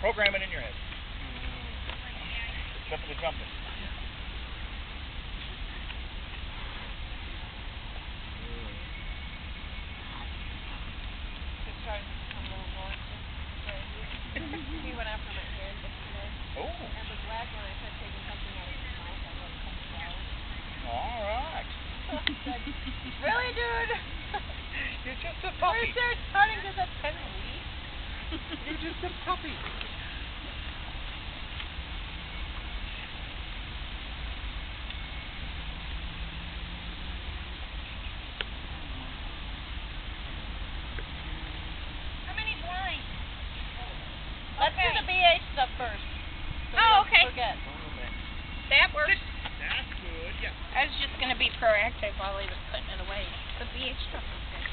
Program it in your head. Except for the jumping. He went after my hand yesterday. Oh. And was glad when I said taking something out of his mouth. I let him come flowers. All right. Said, really, dude? You're just a We're puppy. starting to the 10 weeks. You're just a puppy. How many blinds? Let's do the BH stuff first. So Oh, okay. Forget. That works. That's good, yeah. I was just going to be proactive while he was putting it away. The BH stuff is good.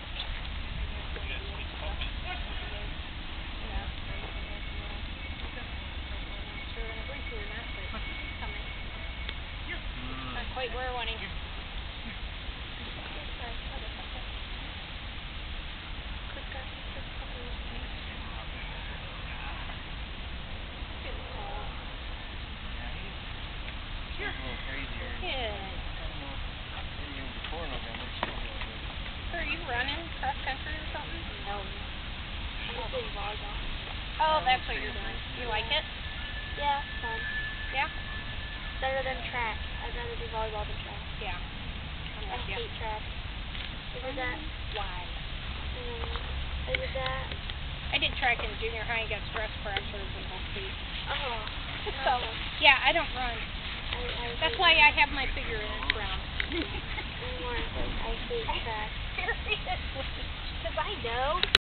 Not quite where I want him. A little crazier. Yeah. Before November, she's a little bit. Are you running cross country or something? No. I'm just doing volleyball. Oh, that's what you're doing. You like it? Yeah, it's fun. Yeah? Better than track. I'd rather do volleyball than track. Yeah. I'm I with you. hate track. I did that. Why? I did that. I did track in junior high. Got stress fractures in both feet. Oh. So, yeah, I don't run. That's why I have my figure in its round. I hate track. Seriously? Because I know.